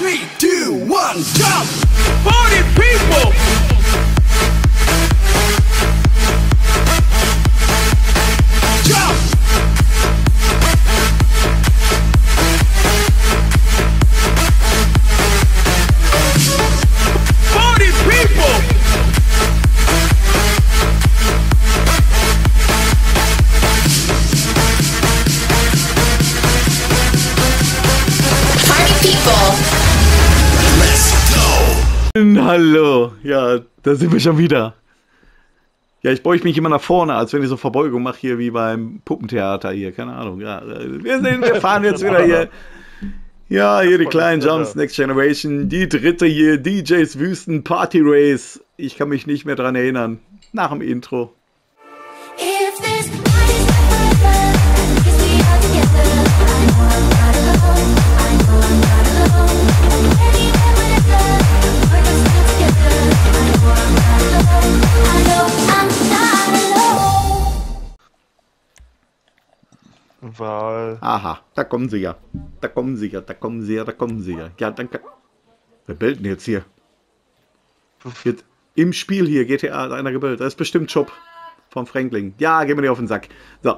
3, 2, 1, jump! Party people! Jump! Party people! Party people. Let's go! Hallo, ja, da sind wir schon wieder. Ja, ich beuge mich immer nach vorne, als wenn ich so Verbeugung mache hier wie beim Puppentheater hier, keine Ahnung. Ja, wir fahren jetzt wieder hier. Ja, hier die kleinen Jumps, Next Generation, die dritte hier, DJs Wüsten Party Race. Ich kann mich nicht mehr dran erinnern. Nach dem Intro. If this night is forever, guess we are together. I know I'm not alone. I know I'm not alone. Anywhere, whenever, we're just still together. I know I'm not alone. I know I'm not alone. Wahl. Aha, da kommen sie ja. Da kommen sie ja, da kommen sie ja, da kommen sie ja. Ja, danke. Wer bellt denn jetzt hier? Jetzt im Spiel hier, GTA, hat einer gebellt. Das ist bestimmt Job vom Frankling. Ja, geh mir nicht auf den Sack. So.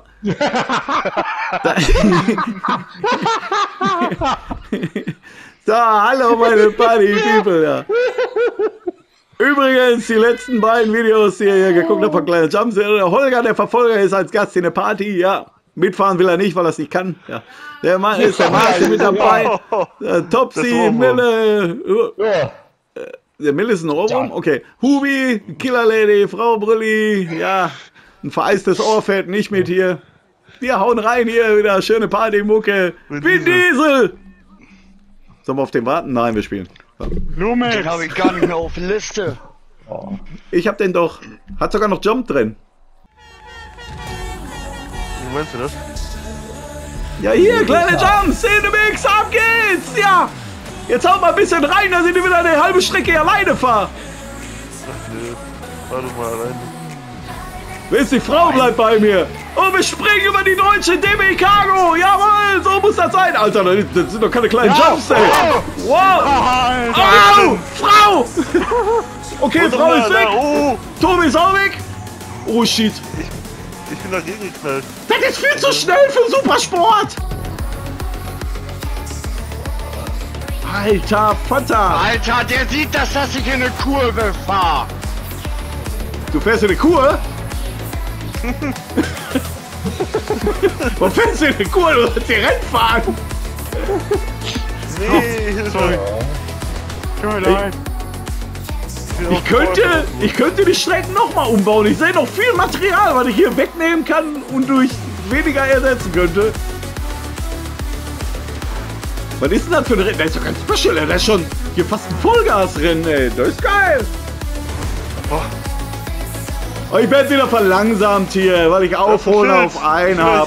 So, hallo meine Party People. Ja. Übrigens, die letzten beiden Videos, die ihr hier geguckt habt von Kleiner Jumps, der Holger, der Verfolger, ist als Gast in der Party, ja. Mitfahren will er nicht, weil er es nicht kann. Ja. Der Mann ist der Martin mit dabei. Topsy, Mille. Der Mille ist ein Ohrwurm? Okay. Hubi, Killer Lady, Frau Brilli, ja. Ein vereistes Ohr fällt nicht mit hier. Wir hauen rein hier wieder. Schöne Partymucke. Vin Diesel! Sollen wir auf den warten? Nein, wir spielen. Den habe ich gar nicht mehr auf der Liste. Ich hab den doch. Hat sogar noch Jump drin. Wie meinst du das? Ja, hier, kleine Jumps, in the Mix, ab geht's! Ja! Jetzt haut mal ein bisschen rein, dass ich wieder eine halbe Strecke alleine fahre. Ach nö. Fahr du mal alleine. Wisst die Frau bleibt bei mir. Und wir springen über die deutsche DB Cargo. Jawohl, so muss das sein. Alter, das sind doch keine kleinen Jumps, ey. Wow! Au! Frau! Okay, Frau ist weg. Oh, Tobi ist auch weg. Oh, shit. ich bin dagegen geknallt. Das ist viel zu schnell für Supersport. Alter Vater. Alter, der sieht, dass ich in eine Kurve fahre. Du fährst in eine Kur? Warum fährst du in eine Kur? Du sollst hier Rennen fahren. Nee, sorry. Ich könnte die Strecken nochmal umbauen. Ich sehe noch viel Material, was ich hier wegnehmen kann und durch weniger ersetzen könnte. Was ist denn das für ein Rennen? Das ist doch ganz special, ey. Das ist schon hier fast ein Vollgasrennen, ey. Das ist geil. Oh, ich werde wieder verlangsamt hier, weil ich aufhole auf einen habe.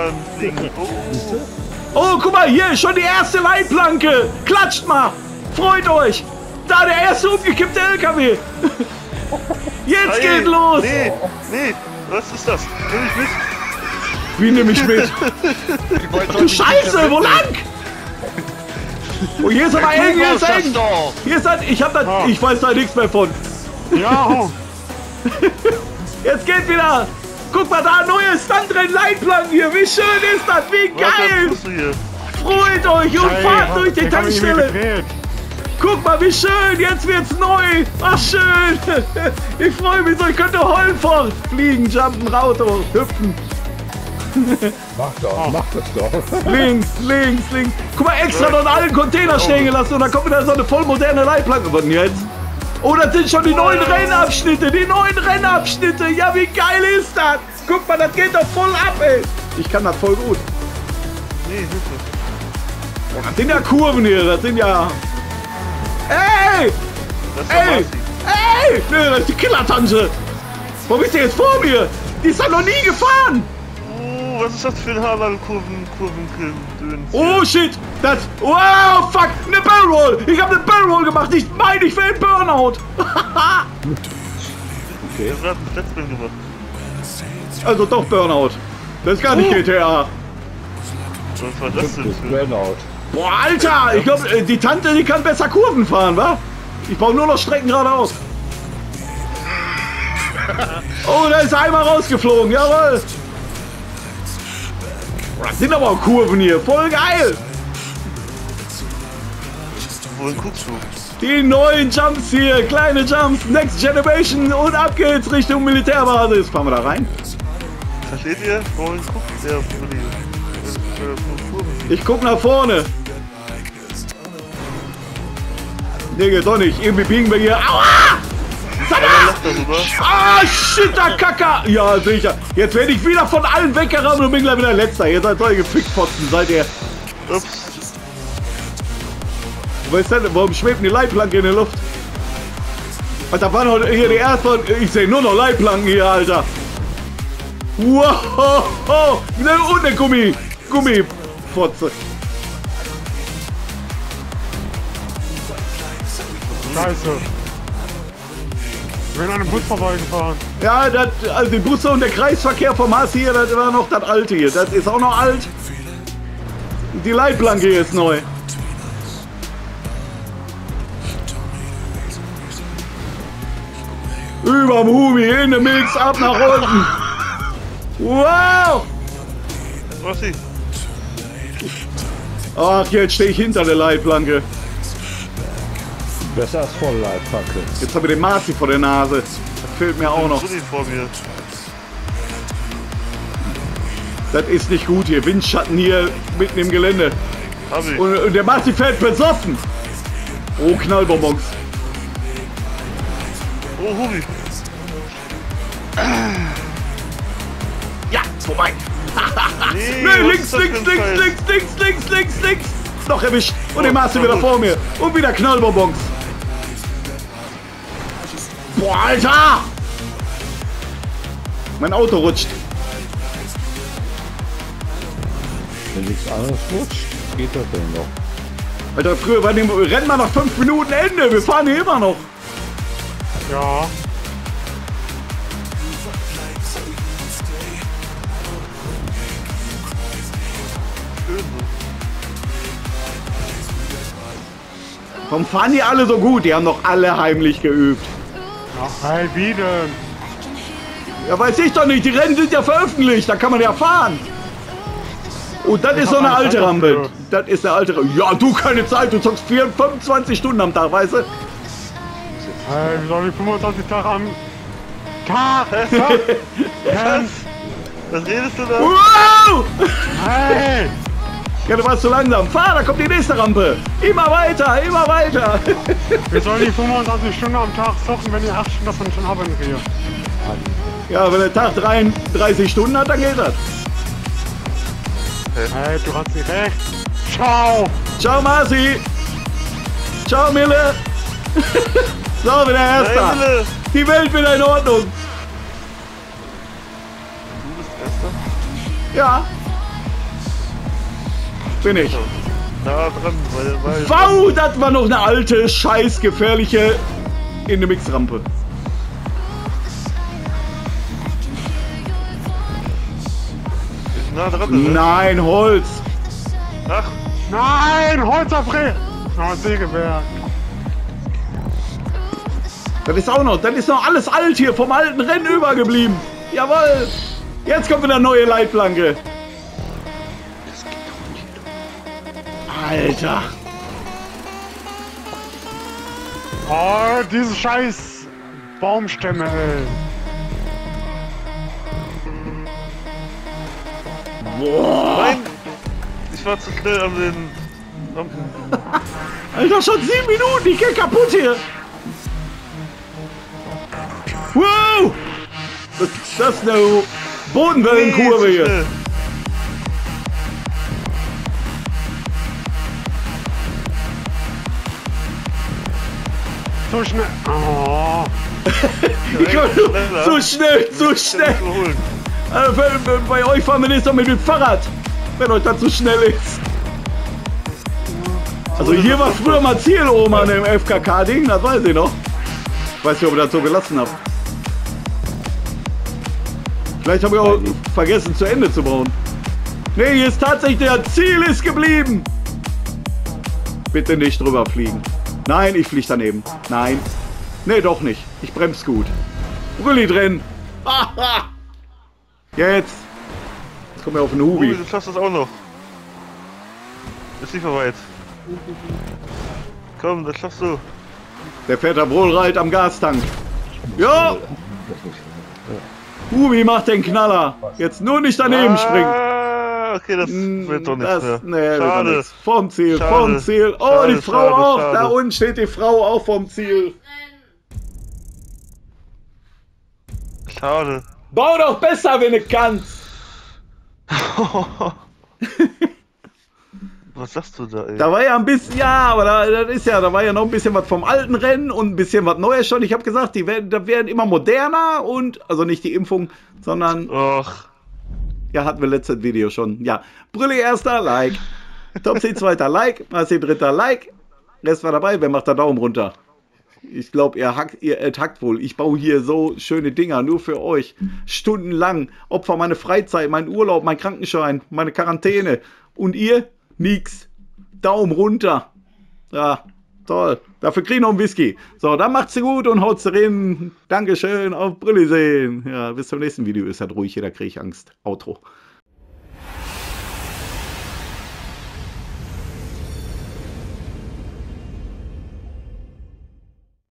Oh, guck mal, hier ist schon die erste Leitplanke. Klatscht mal. Freut euch. Da, der erste umgekippte LKW. Jetzt geht los. Nee, was ist das? Nimm ich mit? Wie nehme ich mit? Du Scheiße, wo lang? Oh, hier ist aber eng, hier ist eng. Hier ist ein, ich weiß da nichts mehr von. Ja. Jetzt geht wieder. Guck mal da, neue Stuntrennen, Leitplanken hier. Wie schön ist das? Wie geil. Freut euch und fahrt durch die Tankstelle. Guck mal, wie schön. Jetzt wird's neu. Ach, schön. Ich freue mich so. Ich könnte heulen vor. Fliegen, jumpen, Auto, hüpfen. Mach das doch. Links. Guck mal, extra noch in allen Container stehen gelassen und dann kommt wieder so eine voll moderne Leitplanke. Was denn jetzt? Oh, das sind schon die neuen Rennabschnitte. Ja, wie geil ist das? Guck mal, das geht doch voll ab, ey. Ich kann das voll gut. Nee, Hilfe. Das sind ja Kurven hier, das sind ja... Ey! Das ist der Marci. Ey! Nö, das ist die Killertante. Warum ist die jetzt vor mir? Die ist doch noch nie gefahren. Oh, was ist das für ein Kurven, Oh shit! Das. Wow, fuck! Eine Barrel! Ich habe eine Barrel gemacht! Ich meine, ich will ein Burnout! Okay. Ich hab einen Flatspin gemacht. Also doch Burnout. Das ist gar nicht GTA. Was war das denn für? Burnout. Boah, Alter, ich glaube, die Tante, die kann besser Kurven fahren, wa? Ich brauche nur noch Strecken geradeaus. Oh, da ist einmal rausgeflogen, jawohl. Das sind aber auch Kurven hier, voll geil. Wohin guckst du? Die neuen Jumps hier, kleine Jumps, Next Generation und ab geht's Richtung Militärbasis. Fahren wir da rein? Versteht ihr? Wohin guckt der Bulli? Ich guck nach vorne. Nee, geht doch nicht. Irgendwie biegen wir hier. Aua! Ah, shit, da Kacker! Ja, sicher. Jetzt werde ich wieder von allen weggerammt und bin gleich wieder Letzter. Ihr seid solche Fickfotzen, seid ihr. Ups. Weißt du, warum schwebt die Leitplanke in der Luft? Alter, war noch hier die erste. Ich sehe nur noch Leitplanken hier, Alter. Wow! Und eine Gummifotze. Scheiße. Ich bin an einem Bus vorbeigefahren. Ja, das, also die Busse und der Kreisverkehr vom Hass hier, das war noch das alte hier. Das ist auch noch alt. Die Leitplanke hier ist neu. Überm Humi, in den Mix, ab nach unten. Wow! Was sie? Ach, jetzt stehe ich hinter der Leitplanke. Besser als Vollleitplanke. Jetzt habe ich den Marzi vor der Nase. Das fehlt mir auch noch. Bulli vor mir. Das ist nicht gut hier. Windschatten hier mitten im Gelände. Hab ich. Und der Marzi fährt besoffen. Oh, Knallbonbons. Oh, Hubi. Ja, vorbei. Nee, Nee, was links, ist das links, für ein links, Scheiß? links, links, links, links, links. Noch erwischt. Und der Oh, Marzi na wieder gut. vor mir. Und wieder Knallbonbons. Boah, Alter! Mein Auto rutscht. Wenn nichts anderes rutscht, geht das denn noch? Alter, früher war dem Rennen mal nach 5 Minuten Ende. Wir fahren hier immer noch. Ja. Warum fahren die alle so gut? Die haben doch alle heimlich geübt. Ach, hey, wie denn? Ja, weiß ich doch nicht. Die Rennen sind ja veröffentlicht. Da kann man ja fahren. Und das ist so eine alte Rampe. Das ist eine alte Rampe. Ja, du keine Zeit. Du zockst 25 Stunden am Tag, weißt du? Hey, wie soll ich 25 Tage am Tag? Jens, Was redest du da? Wow! hey! Ja, du warst zu langsam. Fahr, da kommt die nächste Rampe. Immer weiter, immer weiter. Wie soll ich 25 Stunden am Tag zocken, wenn ich 8 Stunden davon schon arbeiten kriege? Ja, wenn der Tag 33 Stunden hat, dann geht das. Hey, du hast nicht recht. Ciao! Ciao, Marci. Ciao, Mille. So, wieder Erster. Nein, Wille. Die Welt wieder in Ordnung. Du bist Erster? Ja. Bin ich. Da dran, weil... Wow, das war noch eine alte, scheiß gefährliche in der Mixrampe. Ist nah dran, ne? Nein, Holz. Ach, Nein, Holzerbrett! Oh, Sägewerk. Das ist auch noch, das ist noch alles alt hier, vom alten Rennen übergeblieben. Jawohl. Jetzt kommt wieder eine neue Leitplanke. Alter. Oh, diese scheiß Baumstämme, ey. Boah. nein! Ich war zu schnell an den Lampen. Alter, schon 7 Minuten, ich geh kaputt hier. Wow. Das ist eine Bodenwellenkurve Nee, zu hier. schnell. So schnell. Oh. Ich komm, so schnell, so schnell. Zu holen. Bei euch fahren wir nicht doch mit dem Fahrrad, wenn euch das zu schnell ist. Also hier war früher mal Ziel oben an dem FKK-Ding, das weiß ich noch. Ich weiß nicht, ob ich das so gelassen habe. Vielleicht habe ich auch vergessen zu Ende zu bauen. Nee, hier ist tatsächlich der Ziel ist geblieben. Bitte nicht drüber fliegen. Nein, ich fliege daneben. Nein. Nee, doch nicht. Ich bremse gut. Brülli drin. Jetzt. Jetzt kommen wir auf den Hubi. Du schaffst das auch noch. Ist nicht mehr weit. Komm, das schaffst du. Der fährt da wohlreit am Gastank. Ja. Hubi macht den Knaller. Jetzt nur nicht daneben springen. Okay, das wird doch nichts mehr. Nee, wird doch Schade. nichts. Vorm Ziel, Schade. vorm Ziel. Oh, Schade, die Frau schade, auch. schade. Da unten steht die Frau auch vorm Ziel. Schade. Bau doch besser, wenn du kannst. Was sagst du da, ey? Da war ja ein bisschen, ja, aber da war ja noch ein bisschen was vom alten Rennen und ein bisschen was Neues schon. Ich habe gesagt, da werden immer moderner und, also nicht die Impfung, sondern, Och. ja, hatten wir letztes Video schon. Ja, Brülli erster, Like. Topsy zweiter, Like. Marci dritter, Like. Rest war dabei, wer macht da Daumen runter? Ich glaube, ihr hackt wohl. Ich baue hier so schöne Dinger, nur für euch. Stundenlang. Opfer meine Freizeit, mein Urlaub, mein Krankenschein, meine Quarantäne. Und ihr? Nix. Daumen runter. Ja, toll. Dafür krieg ich noch einen Whisky. So, dann macht's gut und haut's rein. Dankeschön, auf Brülli sehen. Ja, bis zum nächsten Video. Ist halt ruhig, jeder kriegt Angst. Outro.